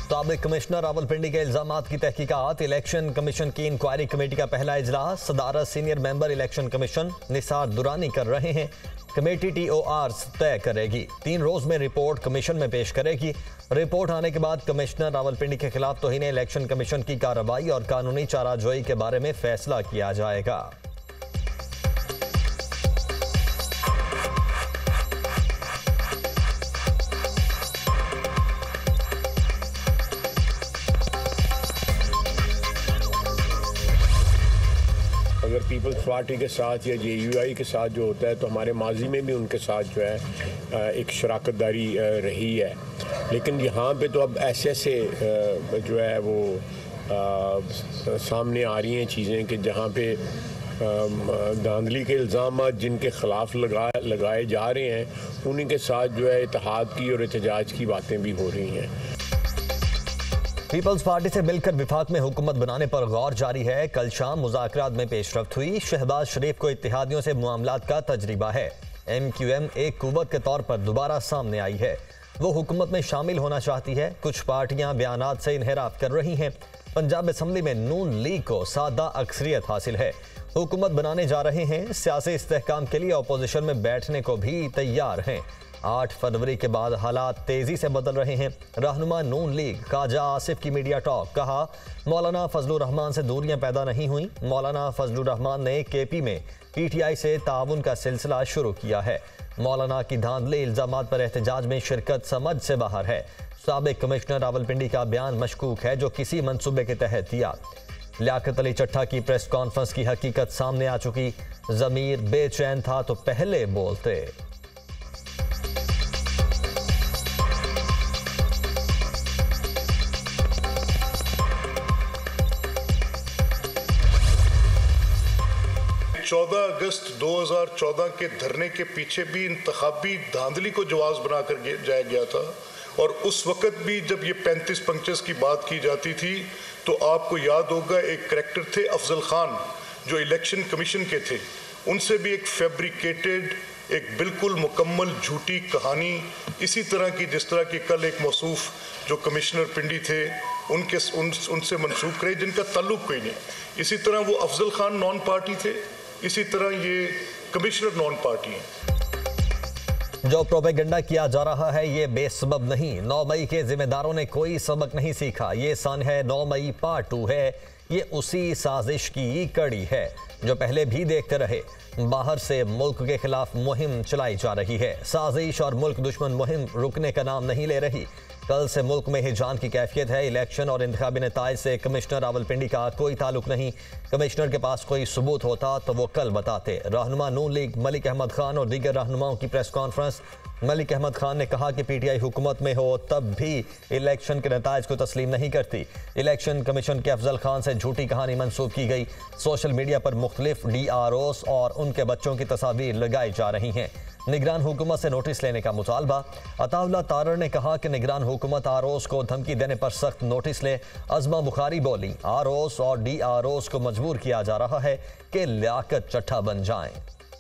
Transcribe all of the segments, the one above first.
साबिक कमिश्नर रावलपिंडी के इल्जामात की तहकीकात। इलेक्शन कमीशन की इंक्वायरी कमेटी का पहला इजलास सदारत senior member election commission Nisar Durrani कर रहे हैं। कमेटी TOR तय करेगी। 3 रोज में रिपोर्ट कमीशन में पेश करेगी। रिपोर्ट आने के बाद कमिश्नर रावलपिंडी के खिलाफ तौहीन इलेक्शन कमीशन की कार्रवाई और कानूनी चाराजोई के बारे में फैसला किया जाएगा। अगर पीपल्स पार्टी के साथ या JUI के साथ जो होता है तो हमारे माजी में भी उनके साथ जो है एक शराकतदारी रही है, लेकिन यहाँ पे तो अब ऐसे जो है वो सामने आ रही हैं चीज़ें कि जहाँ पे धांधली के इल्ज़ाम जिनके ख़िलाफ़ लगाए जा रहे हैं उन्हीं के साथ जो है इत्तेहाद की और एहतजाज की बातें भी हो रही हैं। पीपल्स पार्टी से मिलकर विफाक में हुकूमत बनाने पर गौर जारी है। कल शाम मुज़ाकरात में पेशरफ्त हुई। शहबाज शरीफ को इत्तेहादियों से मामलात का तजर्बा है। MQM एक कुव्वत के तौर पर दोबारा सामने आई है। वो हुकूमत में शामिल होना चाहती है। कुछ पार्टियां बयानात से इनहराफ कर रही हैं। पंजाब असम्बली में नून लीग को सादा अक्सरियत हासिल है। हुकूमत बनाने जा रहे हैं। सियासी इस्तेहकाम के लिए अपोजिशन में बैठने को भी तैयार हैं। 8 फरवरी के बाद हालात तेजी से बदल रहे हैं। रहनुमा नून लीग ख्वाजा आसिफ की मीडिया टॉक। कहा, मौलाना फजलुर रहमान से दूरियां पैदा नहीं हुई। मौलाना फजलुर रहमान ने KP में PTI से ताउन का सिलसिला शुरू किया है। मौलाना की धांधली इल्जामात पर एहतजाज में शिरकत समझ से बाहर है। साबिक कमिश्नर रावलपिंडी का बयान मशकूक है जो किसी मंसूबे के तहत दिया। लियाकत अली चट्ठा की प्रेस कॉन्फ्रेंस की हकीकत सामने आ चुकी। ज़मीर बेचैन था तो पहले बोलते। अगस्त 2014 के धरने के पीछे भी इंतखाबी धांधली को जवाब बनाकर जाया गया था और उस वक्त भी जब ये 35 पंक्चर्स की बात की जाती थी तो आपको याद होगा एक करैक्टर थे अफजल खान जो इलेक्शन कमीशन के थे, उनसे भी एक फैब्रिकेटेड एक बिल्कुल मुकम्मल झूठी कहानी इसी तरह की जिस तरह की कल एक मौसूफ जो कमिश्नर पिंडी थे उनसे मंसूब करे जिनका ताल्लुक कोई नहीं। इसी तरह वो अफजल खान नॉन पार्टी थे, इसी तरह ये कमिश्नर नॉन पार्टी हैं। जो प्रोपेगेंडा किया जा रहा है ये बेसबब नहीं। 9 मई के जिम्मेदारों ने कोई सबक नहीं सीखा। ये सन है 9 मई पार्ट 2 है। ये उसी साजिश की कड़ी है जो पहले भी देखते रहे। बाहर से मुल्क के खिलाफ मुहिम चलाई जा रही है। साजिश और मुल्क दुश्मन मुहिम रुकने का नाम नहीं ले रही। कल से मुल्क में हिजान की कैफियत है। इलेक्शन और इंतखाबी नताइज से कमिश्नर रावलपिंडी का कोई ताल्लुक नहीं। कमिश्नर के पास कोई सबूत होता तो वो कल बताते। रहनुमा नून लीग मलिक अहमद खान और दीगर रहनुमाओं की प्रेस कॉन्फ्रेंस। मलिक अहमद खान ने कहा कि PTI हुकूमत में हो तब भी इलेक्शन के नताइज को तस्लीम नहीं करती। इलेक्शन कमीशन के अफजल खान से झूठी कहानी मंसूब की गई। सोशल मीडिया पर मुख्तलिफ DROs और उनके बच्चों की तस्वीर लगाई जा रही हैं। निगरान हुकूमत से नोटिस लेने का मुतालबा। अताउल्लाह तारर ने कहा कि निगरान हुकूमत ROs को धमकी देने पर सख्त नोटिस ले। अज़मा बुखारी बोली, ROs और DROs को मजबूर किया जा रहा है कि लियाकत चट्ठा बन जाएं।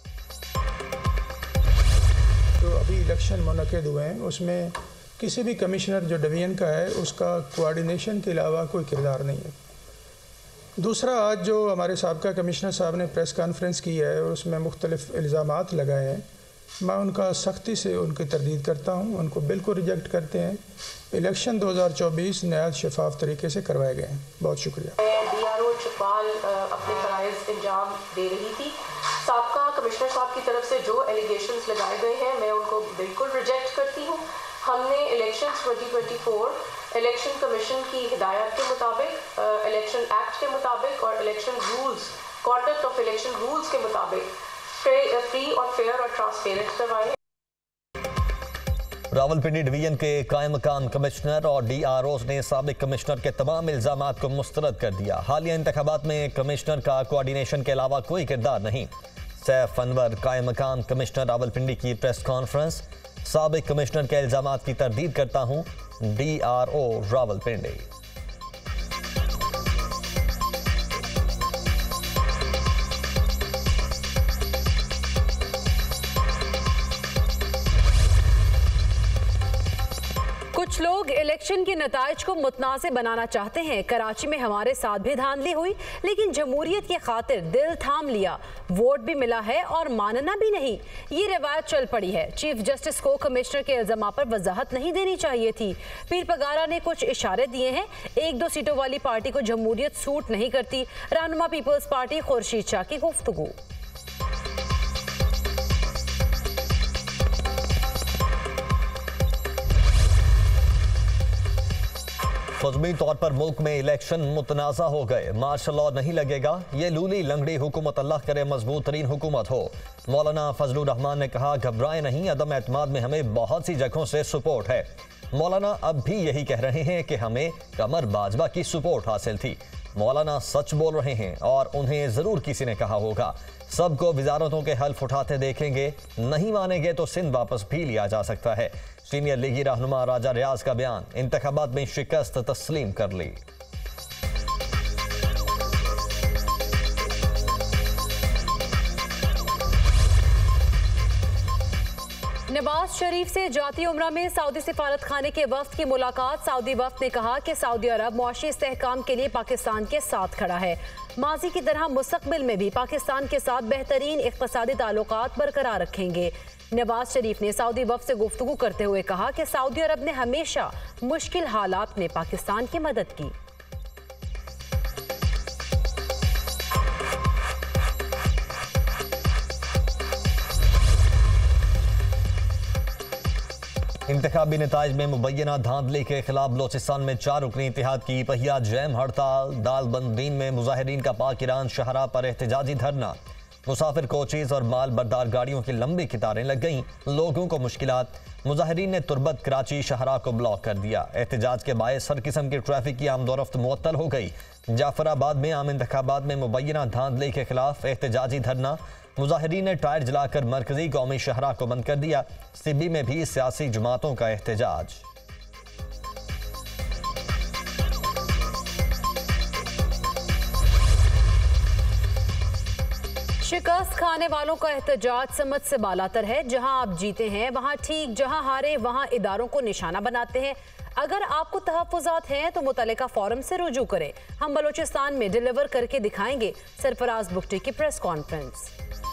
तो अभी इलेक्शन मुनक़िद हुए हैं, उसमें किसी भी कमिश्नर जो डिवीज़न का है उसका कोऑर्डिनेशन के अलावा कोई किरदार नहीं है। दूसरा, आज जो हमारे साबका कमिश्नर साहब ने प्रेस कॉन्फ्रेंस की है और उसमें मुख्तलिफ इल्ज़ामात लगाए हैं, मैं उनका सख्ती से उनकी तरदीद करता हूँ। उनको बिल्कुल रिजेक्ट करते हैं। इलेक्शन 2024 नहायत शफाफ तरीके से करवाए गए हैं। बहुत शुक्रिया। DRO चुपाल अपने फ़राइज़ अंजाम दे रही थी। साबका कमिश्नर साहब की तरफ से जो एलिगेशंस लगाए गए हैं मैं उनको बिल्कुल रिजेक्ट करती हूँ। हमने इलेक्शन 2024 इलेक्शन कमीशन की हिदायत के मुताबिक, इलेक्शन एक्ट के मुताबिक और election rules, conduct of election rules के मुताबिक फ्री और फेयर और ट्रांसपेरेंट करवाए। रावलपिंडी डिवीजन के कायम मकाम कमिश्नर और DROs ने साबिक कमिश्नर के तमाम इल्जामात को मुस्तरद कर दिया। हालिया इंतखाबात में कमिश्नर का कोऑर्डिनेशन के अलावा कोई किरदार नहीं। सैफ अनवर कायम मकाम कमिश्नर रावलपिंडी की प्रेस कॉन्फ्रेंस। साबिक कमिश्नर के इल्जामात की तरदीद करता हूँ। DRO रावलपिंडी। कुछ लोग इलेक्शन के नताइज को मुतनाज़िर बनाना चाहते हैं। कराची में हमारे साथ भी धांधली हुई, लेकिन जमहूरियत की खातिर दिल थाम लिया, वोट भी मिला है और मानना भी नहीं। ये रिवायत चल पड़ी है। चीफ जस्टिस को कमिश्नर के इल्जाम पर वजाहत नहीं देनी चाहिए थी। पीर पगारा ने कुछ इशारे दिए हैं। 1-2 सीटों वाली पार्टी को जमहूरियत सूट नहीं करती। रहनुमा पीपल्स पार्टी खुर्शीद शाह की गुफ्तगू। फौजमी तौर पर मुल्क में इलेक्शन मुतनाज़ा हो गए। मार्शल लॉ नहीं लगेगा। ये लूली लंगड़ी हुकूमत अल्लाह करे मजबूत तरीन हुकूमत हो। मौलाना फजलुर रहमान ने कहा, घबराए नहीं, अदम एतमाद में हमें बहुत सी जगहों से सपोर्ट है। मौलाना अब भी यही कह रहे हैं कि हमें कमर बाजवा की सपोर्ट हासिल थी। मौलाना सच बोल रहे हैं और उन्हें ज़रूर किसी ने कहा होगा। सबको वजारतों के हल्फ उठाते देखेंगे, नहीं मानेंगे तो सिंध वापस भी लिया जा सकता है। सीनियर लीगी रहनुमा राजा रियाज का बयान, इंतखाबात में शिकस्त तस्लीम कर ली। नवाज शरीफ से जाती उम्रा में सऊदी सिफारत खाने के वफ्द की मुलाकात। सऊदी वफ्द ने कहा कि सऊदी अरब मुआशी इस्तेहकाम के लिए पाकिस्तान के साथ खड़ा है। माजी की तरह मुस्तकबिल में भी पाकिस्तान के साथ बेहतरीन इक़्तिसादी ताल्लुकात बरकरार रखेंगे। नवाज शरीफ ने सऊदी वफ्द से गुफ्तगू करते हुए कहा कि सऊदी अरब ने हमेशा मुश्किल हालात में पाकिस्तान की मदद की। इंतखाबी नताइज में मुबैना धांधली के खिलाफ बलोचिस्तान में 4 रुकनी इत्तेहाद की पहिया जैम हड़ताल। दालबंदीन में मुजाहिरीन का पाक ईरान शाहराह पर एहतजाजी धरना। मुसाफिर कोचेज और माल बरदार गाड़ियों की लंबी कतारें लग गईं, लोगों को मुश्किलात। मुजाहिरीन ने तुरबत कराची शाहराह को ब्लॉक कर दिया। एहतजाज के बायस हर किस्म की ट्रैफिक की आमदोरफ्त मुअत्तल हो गई। जाफराबाद में आम इंतखाबात में मुबैना धांधली के खिलाफ एहतजाजी धरना। मुजाहिरीन ने टायर जलाकर मरकजी कौमी शाहराह को बंद कर दिया। सिब्बी में भी सियासी जमातों का एहतजाज। शिकस्त खाने वालों का एहतजाज समझ से बालातर है। जहां आप जीते हैं वहां ठीक, जहां हारे वहां इदारों को निशाना बनाते हैं। अगर आपको तहफ़्फ़ुज़ात हैं तो मुतल्लिका फोरम से रुजू करें। हम बलूचिस्तान में डिलीवर करके दिखाएंगे। सरफराज बुगटी की प्रेस कॉन्फ्रेंस।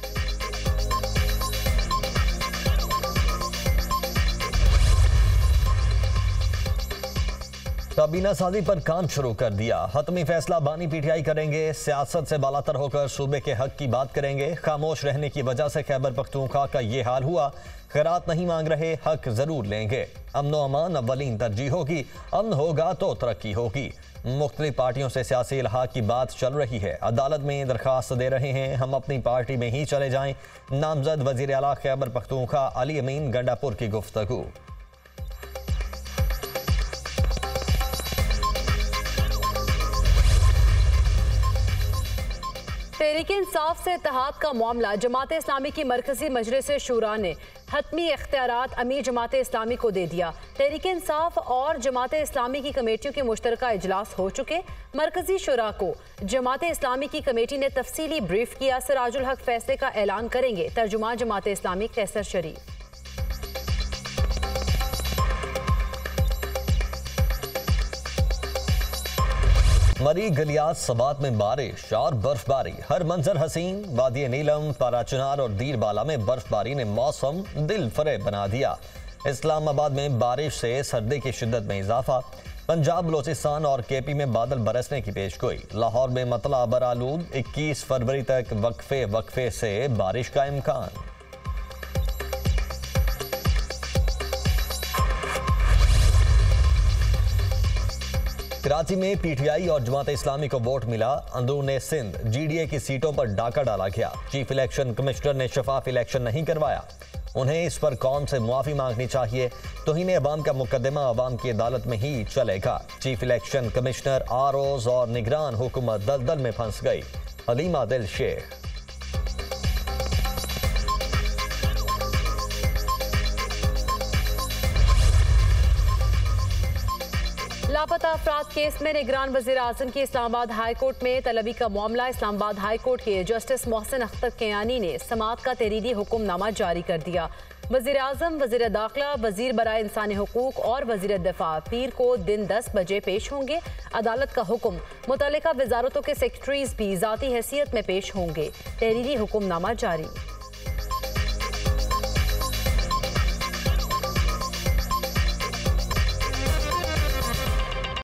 काबीना साजी पर काम शुरू कर दिया। हतमी फैसला बानी पीटीआई करेंगे। सियासत से बालातर होकर सूबे के हक की बात करेंगे। खामोश रहने की वजह से खैबर पख्तूनख्वा का ये हाल हुआ। खैरात नहीं मांग रहे, हक जरूर लेंगे। अमन अमान अव्वलीन तरजीह होगी। अमन होगा तो तरक्की होगी। मुख्तलिफ पार्टियों से सियासी इल्हाक की बात चल रही है। अदालत में दरखास्त दे रहे हैं, हम अपनी पार्टी में ही चले जाएं। नामजद वजीर आला खैबर पख्तूनख्वा अली अमीन गंडापुर की गुफ्तगू। तहरीक इंसाफ से इत्तेहाद का मामला। जमात इस्लामी की मरकजी मजलिस शूरा ने हतमी इख्तियारात अमीर जमात इस्लामी को दे दिया। तहरीक इंसाफ और जमात इस्लामी की कमेटियों के मुश्तरका इजलास हो चुके। मरकजी शुरा को जमात इस्लामी की कमेटी ने तफसीली ब्रीफ किया। सिराजुल हक फैसले का ऐलान करेंगे। तर्जुमान जमात इस्लामी कैसर शरीफ। मरी गलियात सबात में बारिश और बर्फबारी, हर मंजर हसीन। वादी नीलम, पाराचुनार और दीर बाला में बर्फबारी ने मौसम दिल फरेब बना दिया। इस्लामाबाद में बारिश से सर्दी की शिद्दत में इजाफा। पंजाब, बलोचिस्तान और केपी में बादल बरसने की पेशगोई। लाहौर में मतला बरालूद, 21 फरवरी तक वक्फे से बारिश का इम्कान। कराची में पीटीआई और जमात इस्लामी को वोट मिला। अंदरून सिंध जीडीए की सीटों पर डाका डाला गया। चीफ इलेक्शन कमिश्नर ने शफाफ इलेक्शन नहीं करवाया। उन्हें इस पर कौम से मुआफी मांगनी चाहिए। तौहीन अवाम का मुकदमा अवाम की अदालत में ही चलेगा। चीफ इलेक्शन कमिश्नर, आरओज और निगरान हुकूमत दलदल में फंस गई। हलीमा दिल शेख। लापता अफराद केस में निगरान वजीर आजम की इस्लामाबाद हाई कोर्ट में तलबी का मामला। इस्लामाबाद हाई कोर्ट के जस्टिस मोहसिन अख्तर कियानी ने समात का तहरीरी हुक्मनामा जारी कर दिया। वजीर आजम, वजीर दाखिला, वजीर बराए इंसानी हुकूक और वजीर दिफा पीर को दिन 10 बजे पेश होंगे। अदालत का हुक्म, मुतल्लिका वजारतों के सेक्रेटरीज भी ज़ाती हैसियत में पेश होंगे। तहरीरी हुक्मनामा जारी।